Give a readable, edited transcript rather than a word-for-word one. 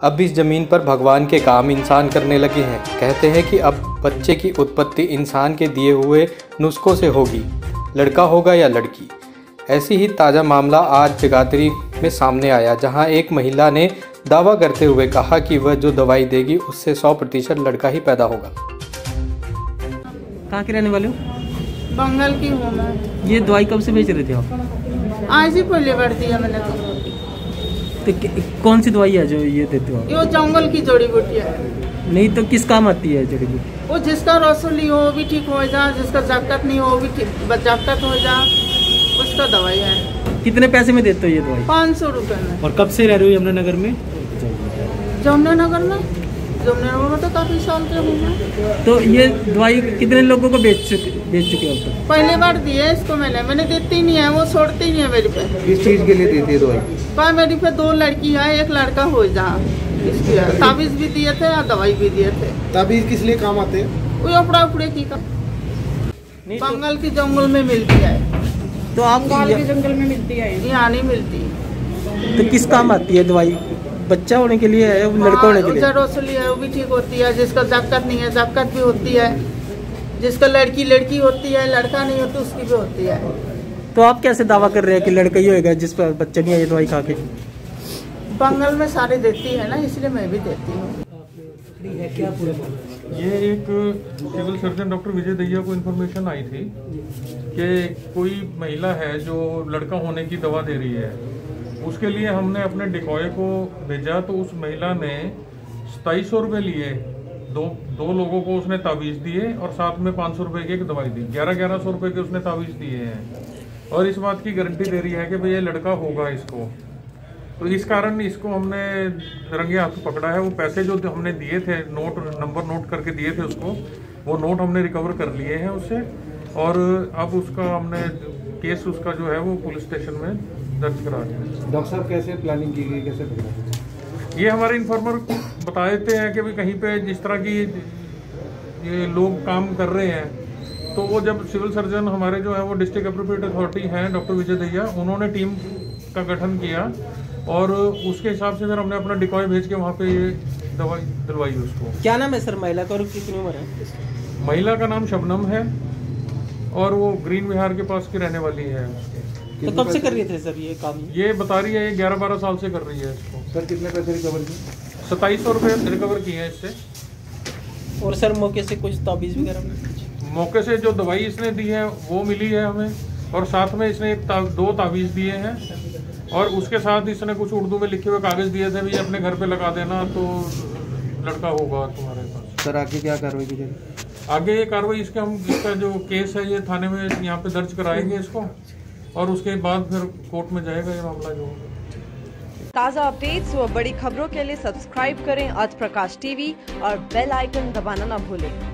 अब इस ज़मीन पर भगवान के काम इंसान करने लगे हैं। कहते हैं कि अब बच्चे की उत्पत्ति इंसान के दिए हुए नुस्खों से होगी, लड़का होगा या लड़की। ऐसी ही ताज़ा मामला आज जगाधरी में सामने आया, जहां एक महिला ने दावा करते हुए कहा कि वह जो दवाई देगी उससे 100% लड़का ही पैदा होगा। कहाँ के रहने वाले हो? बंगाल की हूँ मैं। ये दवाई कब से बेच रहे थे आप? आज ही पहले बार दिया मैंने तो कौन सी दवाई है जो ये देते हो आप? ये जंगल की जड़ी बूटी है। नहीं तो किस काम आती है जड़ी बूटी? वो जिसका रसोली हो वो भी ठीक हो जा, जिसका जाकत नहीं हो वो भी ठीक जाकत हो जा, उसका दवाई है। कितने पैसे में देते हो ये दवाई? 500 रुपए में। और कब से रह रहे हो यमुनानगर में? जमुनानगर में तो काफी साल के हूँ। तो ये दवाई कितने लोगों को बेच चुके हो अब तक? पहले बार दिए इसको मैंने देती नहीं है, वो छोड़ती नहीं है मेरे पे। किस चीज के लिए देती है दवाई? पर मेरी पे 2 लड़की है, 1 लड़का हो जा। इसकी ताबीज भी दिए थे और दवाई भी दिए थे। ताबीज किस लिए काम आते हैं? वो अपड़ा उपड़े की का बंगाल की जंगल में मिलती है। तो आप बंगाल के जंगल में मिलती है, यहाँ नहीं मिलती। तो किस काम आती है दवाई? बच्चा होने के लिए है, लड़का होने के लिए? रोसली है वो भी ठीक होती है, जिसका जाकत नहीं है जाकत भी होती है, जिसका लड़की होती है लड़का नहीं होता उसकी भी होती है। तो आप कैसे दावा कर रहे हैं कि लड़का ही होएगा जिस पर बच्चा नहीं है ये दवाई खा के? बंगाल में सारे देती है ना, इसलिए मैं भी देती हूँ। ये एक civil surgeon doctor Vijay Dahiya को इन्फॉर्मेशन आई थी कि कोई महिला है जो लड़का होने की दवा दे रही है। उसके लिए हमने अपने डिकॉय को भेजा, तो उस महिला ने 2700 रुपये लिए। दो लोगों को उसने तावीज़ दिए और साथ में 500 रुपये की एक दवाई दी। 1100 रुपये के उसने तावीज़ दिए हैं और इस बात की गारंटी दे रही है कि भाई ये लड़का होगा इसको। तो इस कारण इसको हमने रंगे हाथ पकड़ा है। वो पैसे जो हमने दिए थे, नंबर नोट करके दिए थे उसको, वो नोट हमने रिकवर कर लिए हैं उससे। और अब उसका हमने केस उसका जो है वो पुलिस स्टेशन में दर्ज करा दिया। डॉक्टर साहब कैसे प्लानिंग की गई, कैसे पकड़ा? ये हमारे इन्फॉर्मर बता देते हैं कि भाई कहीं पे जिस तरह की ये लोग काम कर रहे हैं, तो वो जब सिविल सर्जन हमारे जो है वो डिस्ट्रिक्ट एप्रोप्रिएट अथॉरिटी हैं डॉक्टर विजय दहिया, उन्होंने टीम का गठन किया और उसके हिसाब से फिर हमने अपना डिकॉय भेज के वहाँ पे ये दवाई दिलवाई उसको। क्या नाम है सर महिला का और कितनी उम्र है? महिला का नाम शबनम है और वो ग्रीन विहार के पास की रहने वाली है। तो कब से कर रही थे सर ये काम? ये बता रही है 11-12 साल से कर रही है इसको। सर कितने पैसे रिकवर किए? 2700 रुपये रिकवर किए हैं इससे। और सर मौके से कुछ ताबीज़ वगैरह? मौके से जो दवाई इसने दी है वो मिली है हमें, और साथ में इसने 2 तावीज़ दिए हैं और उसके साथ इसने कुछ उर्दू में लिखे हुए कागज़ दिए थे, भी अपने घर पे लगा देना तो लड़का होगा तुम्हारे पास। सर आगे क्या कार्रवाई की जाएगी? आगे ये कार्रवाई इसका जो केस है ये थाने में यहाँ पे दर्ज कराएंगे इसको, और उसके बाद फिर कोर्ट में जाएगा ये मामला जो। ताज़ा अपडेट्स व बड़ी खबरों के लिए सब्सक्राइब करें आज प्रकाश टीवी और बेल आइकन दबाना ना भूलें।